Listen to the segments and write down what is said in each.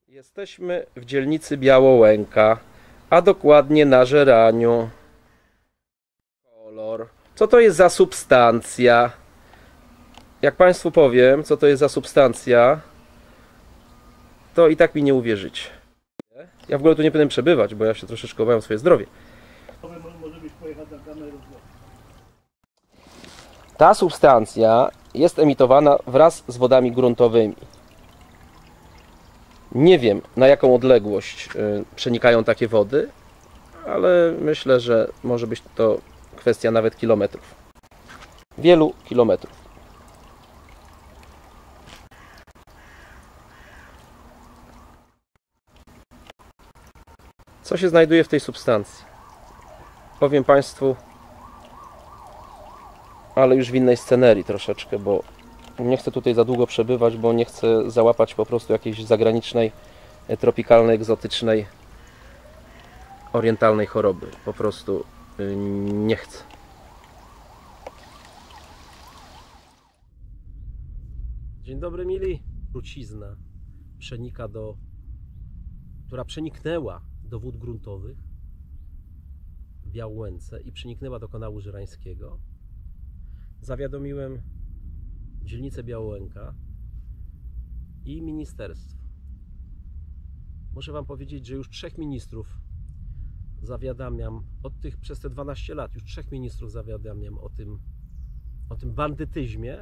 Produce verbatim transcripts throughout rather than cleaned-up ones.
Jesteśmy w dzielnicy Białołęka, a dokładnie na Żeraniu. Kolor. Co to jest za substancja? Jak Państwu powiem, co to jest za substancja, to i tak mi nie uwierzycie. Ja w ogóle tu nie powinienem przebywać, bo ja się troszeczkę obawiam o swoje zdrowie. Ta substancja jest emitowana wraz z wodami gruntowymi. Nie wiem, na jaką odległość przenikają takie wody, ale myślę, że może być to kwestia nawet kilometrów. Wielu kilometrów. Co się znajduje w tej substancji? Powiem Państwu, ale już w innej scenerii troszeczkę, bo nie chcę tutaj za długo przebywać, bo nie chcę załapać po prostu jakiejś zagranicznej, tropikalnej, egzotycznej, orientalnej choroby. Po prostu nie chcę. Dzień dobry, mili. Trucizna przenika do, która przeniknęła do wód gruntowych w Białęce i przeniknęła do kanału żerańskiego. Zawiadomiłem dzielnicę Białołęka i ministerstwo. Muszę Wam powiedzieć, że już trzech ministrów zawiadamiam od tych, przez te dwanaście lat, już trzech ministrów zawiadamiam o tym, o tym bandytyzmie.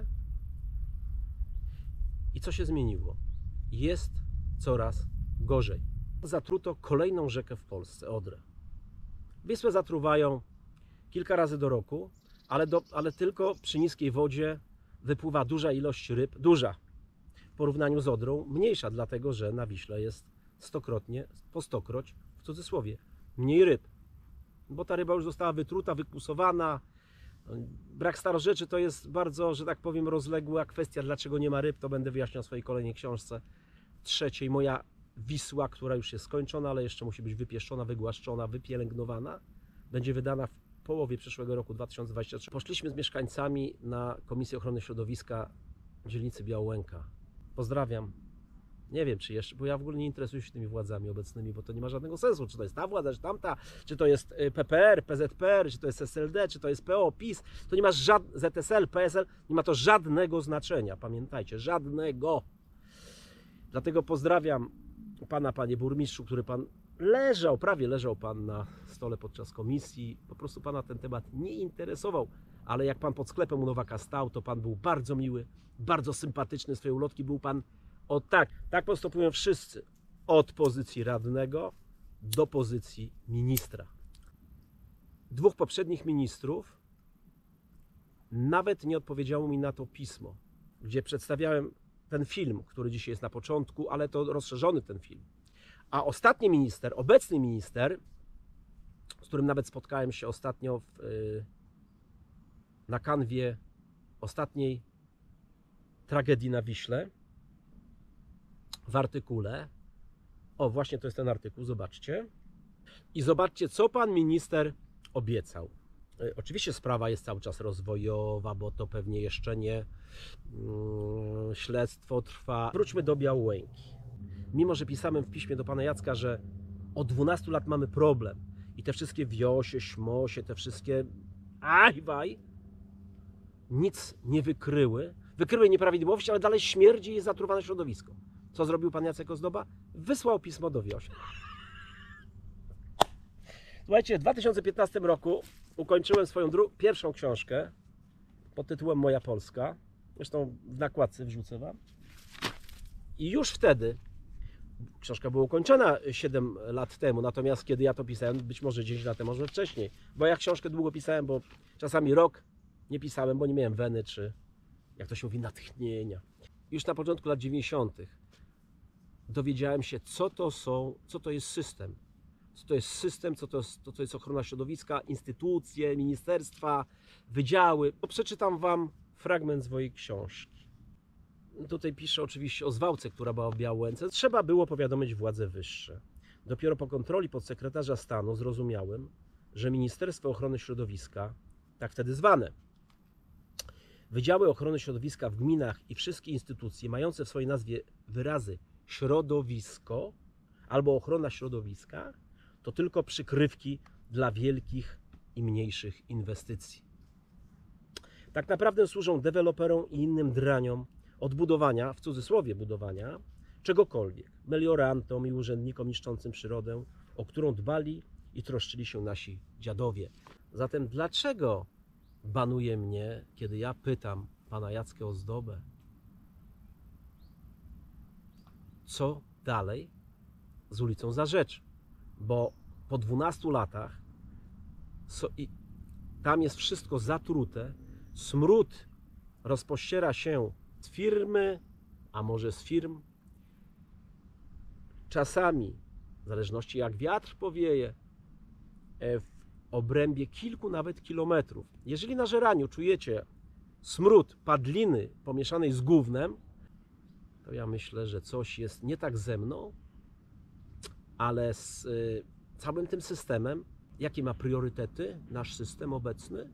I co się zmieniło? Jest coraz gorzej. Zatruto kolejną rzekę w Polsce, Odrę. Wisłę zatruwają kilka razy do roku, ale, do, ale tylko przy niskiej wodzie wypływa duża ilość ryb, duża w porównaniu z Odrą, mniejsza, dlatego że na Wiśle jest stokrotnie, po stokroć, w cudzysłowie, mniej ryb. Bo ta ryba już została wytruta, wypusowana. Brak starorzeczy to jest bardzo, że tak powiem, rozległa kwestia, dlaczego nie ma ryb, to będę wyjaśniał w swojej kolejnej książce trzeciej. Moja Wisła, która już jest skończona, ale jeszcze musi być wypieszczona, wygłaszczona, wypielęgnowana, będzie wydana w połowie przyszłego roku, dwa tysiące dwudziestego trzeciego. Poszliśmy z mieszkańcami na Komisję Ochrony Środowiska dzielnicy Białołęka. Pozdrawiam. Nie wiem, czy jeszcze, bo ja w ogóle nie interesuję się tymi władzami obecnymi, bo to nie ma żadnego sensu. Czy to jest ta władza, czy tamta, czy to jest P P R, P Z P R, czy to jest S L D, czy to jest P O, PiS. To nie ma żadnego, Z S L, P S L, nie ma to żadnego znaczenia. Pamiętajcie, żadnego. Dlatego pozdrawiam Pana, Panie Burmistrzu, który Pan leżał, prawie leżał Pan na stole podczas komisji. Po prostu Pana ten temat nie interesował. Ale jak Pan pod sklepem u Nowaka stał, to Pan był bardzo miły, bardzo sympatyczny. Swoje ulotki był Pan o tak. Tak postępują wszyscy. Od pozycji radnego do pozycji ministra. Dwóch poprzednich ministrów nawet nie odpowiedziało mi na to pismo, gdzie przedstawiałem ten film, który dzisiaj jest na początku, ale to rozszerzony ten film. A ostatni minister, obecny minister, z którym nawet spotkałem się ostatnio w, na kanwie ostatniej tragedii na Wiśle, w artykule, o właśnie to jest ten artykuł, zobaczcie, i zobaczcie, co pan minister obiecał. Oczywiście sprawa jest cały czas rozwojowa, bo to pewnie jeszcze nie, hmm, śledztwo trwa. Wróćmy do Białołęki. Mimo że pisałem w piśmie do pana Jacka, że od dwunastu lat mamy problem i te wszystkie wiosie, śmosie, te wszystkie ajwaj nic nie wykryły. Wykryły nieprawidłowości, ale dalej śmierdzi i jest zatruwane środowisko. Co zrobił pan Jacek Ozdoba? Wysłał pismo do wioś. Słuchajcie, w dwa tysiące piętnastym roku ukończyłem swoją pierwszą książkę pod tytułem Moja Polska. Zresztą w nakładce wrzucę Wam. I już wtedy, książka była ukończona siedem lat temu, natomiast kiedy ja to pisałem, być może dziesięć lat temu, może wcześniej. Bo ja książkę długo pisałem, bo czasami rok nie pisałem, bo nie miałem weny, czy jak to się mówi, natchnienia. Już na początku lat dziewięćdziesiątych dowiedziałem się, co to są, co to jest system. Co to jest system, co to jest, to, to jest ochrona środowiska, instytucje, ministerstwa, wydziały. Przeczytam Wam fragment z mojej książki. Tutaj piszę oczywiście o zwałce, która była w Białołęce. Trzeba było powiadomić władze wyższe. Dopiero po kontroli podsekretarza stanu zrozumiałem, że Ministerstwo Ochrony Środowiska, tak wtedy zwane, Wydziały Ochrony Środowiska w gminach i wszystkie instytucje mające w swojej nazwie wyrazy środowisko albo ochrona środowiska to tylko przykrywki dla wielkich i mniejszych inwestycji. Tak naprawdę służą deweloperom i innym draniom od budowania, w cudzysłowie budowania, czegokolwiek, meliorantom i urzędnikom niszczącym przyrodę, o którą dbali i troszczyli się nasi dziadowie. Zatem dlaczego banuje mnie, kiedy ja pytam pana Jacka Ozdobę, co dalej z ulicą Zarzecza? Bo po dwunastu latach so, i tam jest wszystko zatrute, smród rozpościera się z firmy, a może z firm, czasami, w zależności jak wiatr powieje, w obrębie kilku nawet kilometrów. Jeżeli na żeraniu czujecie smród padliny pomieszanej z gównem, to ja myślę, że coś jest nie tak ze mną, ale z y, całym tym systemem. Jakie ma priorytety nasz system obecny?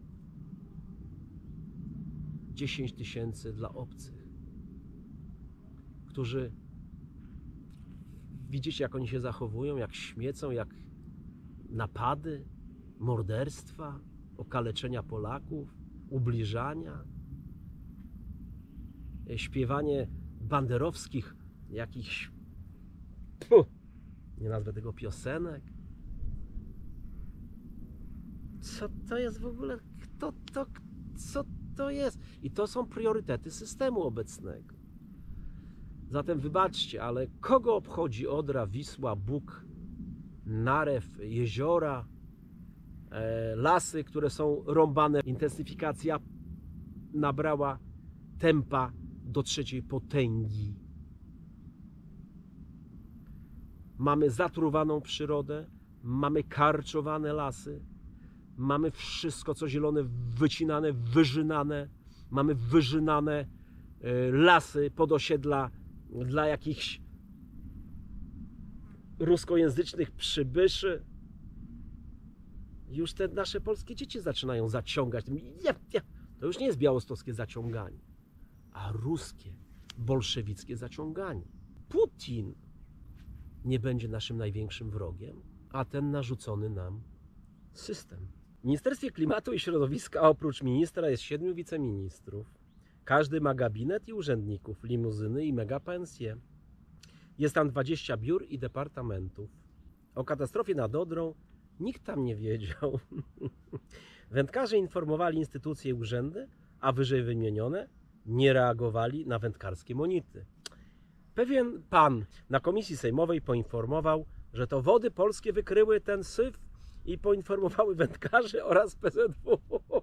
dziesięć tysięcy dla obcych, którzy, widzicie jak oni się zachowują, jak śmiecą, jak napady, morderstwa, okaleczenia Polaków, ubliżania, śpiewanie banderowskich jakichś, puh, nie nazwę tego piosenek. Co to jest w ogóle? Kto to? Co to jest? I to są priorytety systemu obecnego. Zatem wybaczcie, ale kogo obchodzi Odra, Wisła, Bóg, Narew, jeziora, e, lasy, które są rąbane? Intensyfikacja nabrała tempa do trzeciej potęgi. Mamy zatruwaną przyrodę, mamy karczowane lasy, mamy wszystko co zielone wycinane, wyżynane, mamy wyżynane lasy pod osiedla dla jakichś ruskojęzycznych przybyszy. Już te nasze polskie dzieci zaczynają zaciągać. To już nie jest białostockie zaciąganie, a ruskie, bolszewickie zaciąganie. Putin nie będzie naszym największym wrogiem, a ten narzucony nam system. W Ministerstwie Klimatu i Środowiska oprócz ministra jest siedmiu wiceministrów. Każdy ma gabinet i urzędników, limuzyny i mega pensje. Jest tam dwadzieścia biur i departamentów. O katastrofie nad Odrą nikt tam nie wiedział. Wędkarze informowali instytucje i urzędy, a wyżej wymienione nie reagowali na wędkarskie monity. Pewien pan na komisji sejmowej poinformował, że to Wody Polskie wykryły ten syf i poinformowały wędkarzy oraz P Z W.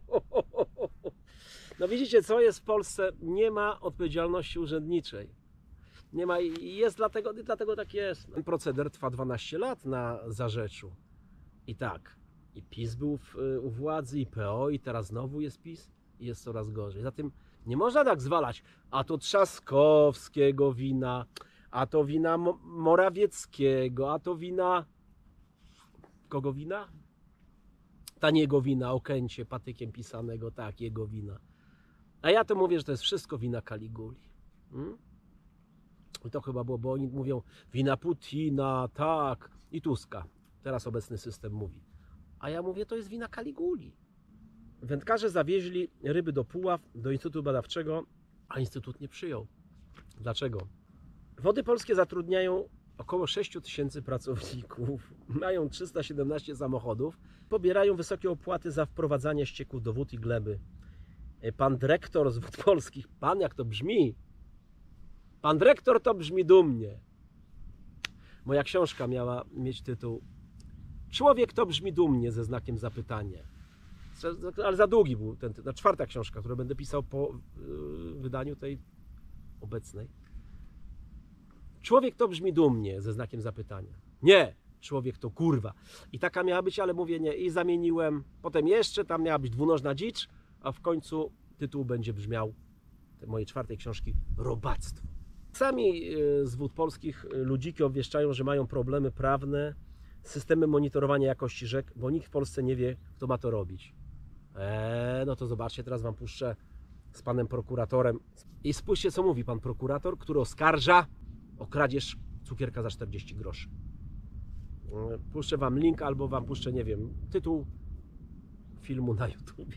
No widzicie, co jest w Polsce? Nie ma odpowiedzialności urzędniczej. Nie ma i jest dlatego, i dlatego tak jest. Ten proceder trwa dwanaście lat na Zarzeczu. I tak, i PiS był w, u władzy, i P O, i teraz znowu jest PiS i jest coraz gorzej. Zatem nie można tak zwalać, a to Trzaskowskiego wina, a to wina Morawieckiego, a to wina... Kogo wina? Taniego wina, Okęcie, patykiem pisanego, tak, jego wina. A ja to mówię, że to jest wszystko wina Kaliguli. Hmm? I to chyba było, bo oni mówią wina Putina, tak, i Tuska. Teraz obecny system mówi. A ja mówię, to jest wina Kaliguli. Wędkarze zawieźli ryby do Puław, do Instytutu Badawczego, a Instytut nie przyjął. Dlaczego? Wody Polskie zatrudniają około sześć tysięcy pracowników, mają trzysta siedemnaście samochodów, pobierają wysokie opłaty za wprowadzanie ścieków do wód i gleby. Pan dyrektor z Wód Polskich, pan jak to brzmi, pan dyrektor to brzmi dumnie. Moja książka miała mieć tytuł Człowiek to brzmi dumnie ze znakiem zapytania. Ale za długi był ten tytuł. Czwarta książka, którą będę pisał po wydaniu tej obecnej. Człowiek to brzmi dumnie ze znakiem zapytania. Nie, człowiek to kurwa. I taka miała być, ale mówię nie. I zamieniłem. Potem jeszcze tam miała być dwunożna dzicz, a w końcu tytuł będzie brzmiał tej mojej czwartej książki Robactwo. Sami z Wód Polskich ludziki obwieszczają, że mają problemy prawne z systemem monitorowania jakości rzek, bo nikt w Polsce nie wie, kto ma to robić. Eee, no to zobaczcie, teraz wam puszczę z panem prokuratorem. I spójrzcie, co mówi pan prokurator, który oskarża o kradzież cukierka za czterdzieści groszy. Puszczę wam link albo wam puszczę, nie wiem, tytuł filmu na YouTube.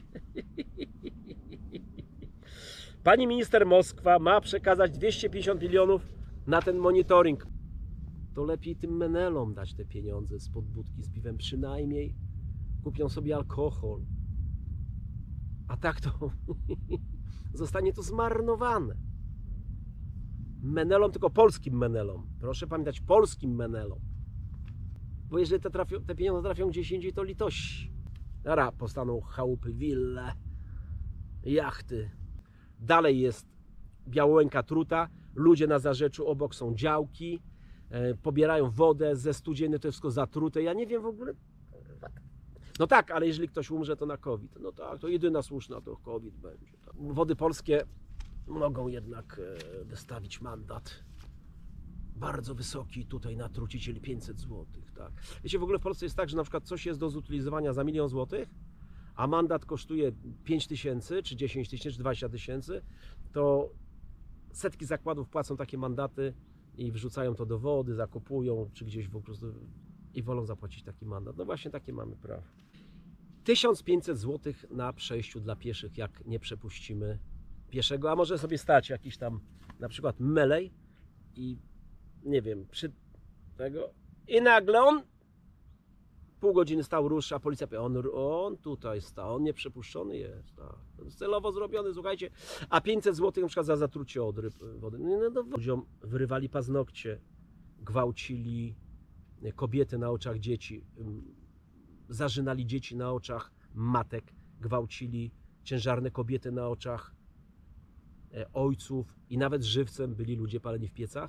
Pani minister Moskwa ma przekazać dwieście pięćdziesiąt milionów na ten monitoring. To lepiej tym menelom dać te pieniądze spod budki z piwem. Przynajmniej kupią sobie alkohol. A tak to zostanie to zmarnowane. Menelom, tylko polskim menelom. Proszę pamiętać, polskim menelom. Bo jeżeli te, trafią, te pieniądze trafią gdzieś indziej, to litości. Dobra, powstaną chałupy, wille, jachty. Dalej jest Białołęka truta. Ludzie na Zarzeczu obok są działki. E, pobierają wodę ze studzieny, to jest wszystko zatrute. Ja nie wiem w ogóle. No tak, ale jeżeli ktoś umrze, to na COVID. No tak, to jedyna słuszna to COVID będzie. Wody Polskie mogą jednak wystawić mandat bardzo wysoki tutaj na truciciel pięćset złotych. Tak. Wiecie, w ogóle w Polsce jest tak, że na przykład coś jest do zutylizowania za milion złotych, a mandat kosztuje pięć tysięcy, czy dziesięć tysięcy, czy dwadzieścia tysięcy, to setki zakładów płacą takie mandaty i wrzucają to do wody, zakopują, czy gdzieś po prostu i wolą zapłacić taki mandat. No właśnie takie mamy prawo. tysiąc pięćset złotych na przejściu dla pieszych, jak nie przepuścimy pieszego, a może sobie stać jakiś tam na przykład melej i nie wiem, przy tego i nagle on pół godziny stał, rusza, policja powie, on, on tutaj stał, on nieprzepuszczony jest, tak. Celowo zrobiony, słuchajcie, a pięćset złotych na przykład za zatrucie odry wody. No, no, ludziom wyrywali paznokcie, gwałcili kobiety na oczach dzieci, zarzynali dzieci na oczach matek, gwałcili ciężarne kobiety na oczach ojców i nawet żywcem byli ludzie paleni w piecach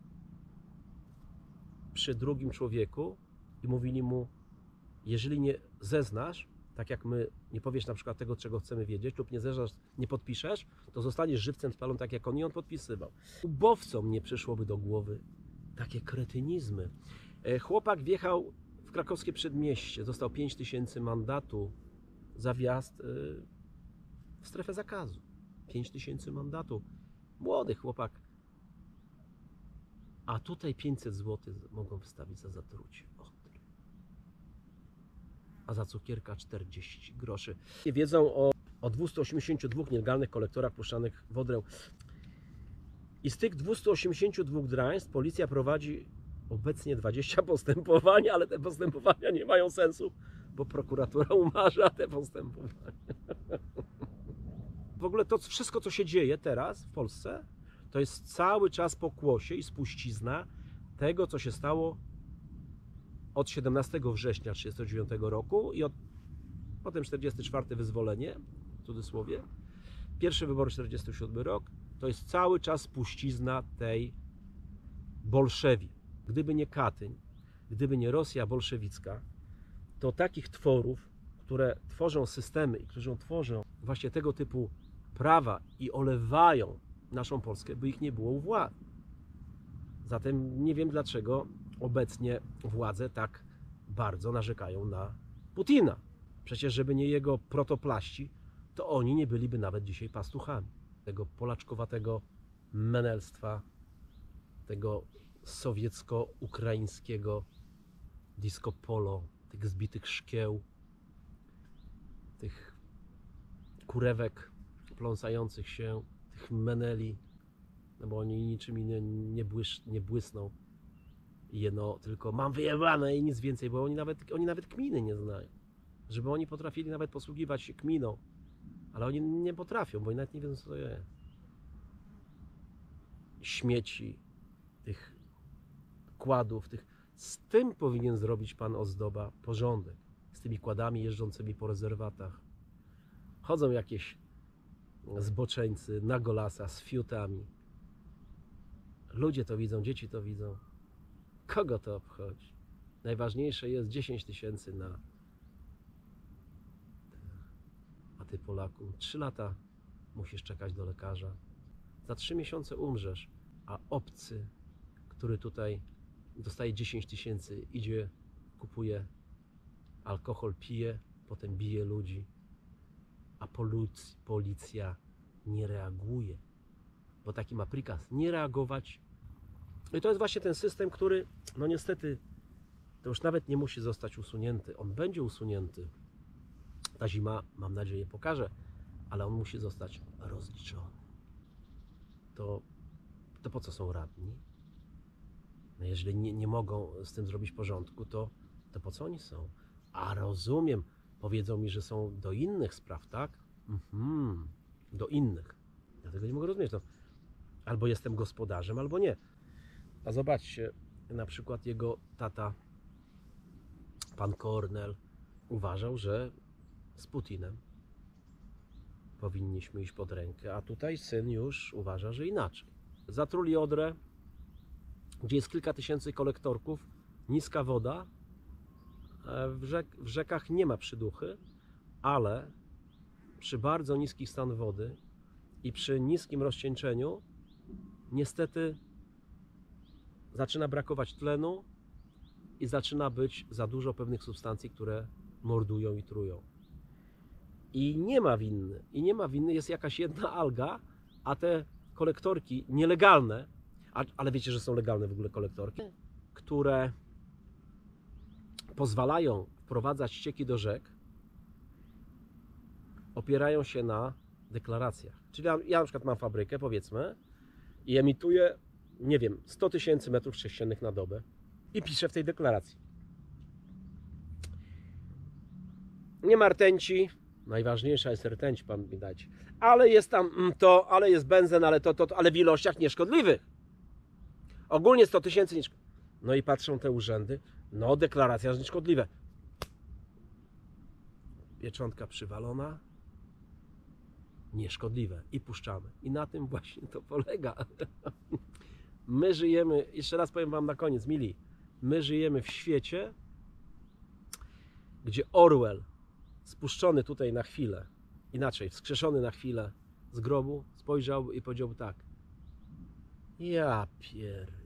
przy drugim człowieku i mówili mu, jeżeli nie zeznasz, tak jak my, nie powiesz na przykład tego, czego chcemy wiedzieć, lub nie zeznasz, nie podpiszesz, to zostaniesz żywcem spalony tak jak on i on podpisywał. Ubowcom nie przyszłoby do głowy takie kretynizmy. Chłopak wjechał w krakowskie przedmieście, dostał pięć tysięcy mandatu za wjazd w strefę zakazu. pięć tysięcy mandatu. Młody chłopak. A tutaj pięćset złotych mogą wystawić za zatrucie. A za cukierka czterdzieści groszy. Wiedzą o, o dwustu osiemdziesięciu dwóch nielegalnych kolektorach puszczanych w Odrę. I z tych dwustu osiemdziesięciu dwóch draństw policja prowadzi obecnie dwadzieścia postępowań, ale te postępowania nie mają sensu, bo prokuratura umarza te postępowania. W ogóle to wszystko, co się dzieje teraz w Polsce, to jest cały czas pokłosie i spuścizna tego, co się stało od siedemnastego września tysiąc dziewięćset trzydziestego dziewiątego roku i od, potem czterdzieste czwarte wyzwolenie, w cudzysłowie, pierwsze wybory czterdziesty siódmy rok, to jest cały czas spuścizna tej bolszewi. Gdyby nie Katyń, gdyby nie Rosja bolszewicka, to takich tworów, które tworzą systemy i którzy tworzą właśnie tego typu prawa i olewają naszą Polskę, by ich nie było u władzy. Zatem nie wiem, dlaczego obecnie władze tak bardzo narzekają na Putina. Przecież żeby nie jego protoplaści, to oni nie byliby nawet dzisiaj pastuchami. Tego polaczkowatego menelstwa, tego sowiecko-ukraińskiego disco polo, tych zbitych szkieł, tych kurewek pląsających się, tych meneli, no bo oni niczym innym nie, błysz, nie błysną. Jeno tylko mam wyjebane i nic więcej, bo oni nawet, oni nawet kminy nie znają. Żeby oni potrafili nawet posługiwać się kminą, ale oni nie potrafią, bo oni nawet nie wiedzą, co to jest. Śmieci, tych kładów, tych... z tym powinien zrobić pan Ozdoba porządek. Z tymi kładami jeżdżącymi po rezerwatach. Chodzą jakieś zboczeńcy na golasa z fiutami. Ludzie to widzą, dzieci to widzą. Kogo to obchodzi? Najważniejsze jest dziesięć tysięcy na... A ty, Polaku, trzy lata musisz czekać do lekarza. Za trzy miesiące umrzesz, a obcy, który tutaj dostaje dziesięć tysięcy, idzie, kupuje alkohol, pije, potem bije ludzi, a policja nie reaguje, bo taki ma prikaz, nie reagować I to jest właśnie ten system, który, no niestety, to już nawet nie musi zostać usunięty. On będzie usunięty. Ta zima, mam nadzieję, pokaże, ale on musi zostać rozliczony. To, to po co są radni? No jeżeli nie, nie mogą z tym zrobić porządku, to, to po co oni są? A rozumiem, powiedzą mi, że są do innych spraw, tak? Mhm, do innych. Ja tego nie mogę rozumieć. No, albo jestem gospodarzem, albo nie. A zobaczcie, na przykład jego tata, pan Kornel, uważał, że z Putinem powinniśmy iść pod rękę, a tutaj syn już uważa, że inaczej. Zatruli Odrę, gdzie jest kilka tysięcy kolektorków, niska woda, w, rzek, w rzekach nie ma przyduchy, ale przy bardzo niskich stan wody i przy niskim rozcieńczeniu niestety zaczyna brakować tlenu i zaczyna być za dużo pewnych substancji, które mordują i trują. I nie ma winny. I nie ma winny, jest jakaś jedna alga, a te kolektorki nielegalne, a, ale wiecie, że są legalne w ogóle kolektorki, które pozwalają wprowadzać ścieki do rzek, opierają się na deklaracjach. Czyli ja, ja na przykład mam fabrykę, powiedzmy, i emituję, nie wiem, sto tysięcy metrów sześciennych na dobę i piszę w tej deklaracji: nie ma rtęci, najważniejsza jest rtęć, pan mi dać, ale jest tam to, ale jest benzen, ale to, to, to, ale w ilościach nieszkodliwych. Ogólnie sto tysięcy nieszkodliwych. No i patrzą te urzędy, no deklaracja jest nieszkodliwa. Pieczątka przywalona, nieszkodliwe i puszczamy. I na tym właśnie to polega. My żyjemy, jeszcze raz powiem wam na koniec, mili, my żyjemy w świecie, gdzie Orwell, spuszczony tutaj na chwilę, inaczej, wskrzeszony na chwilę z grobu, spojrzał i powiedział tak: ja pier...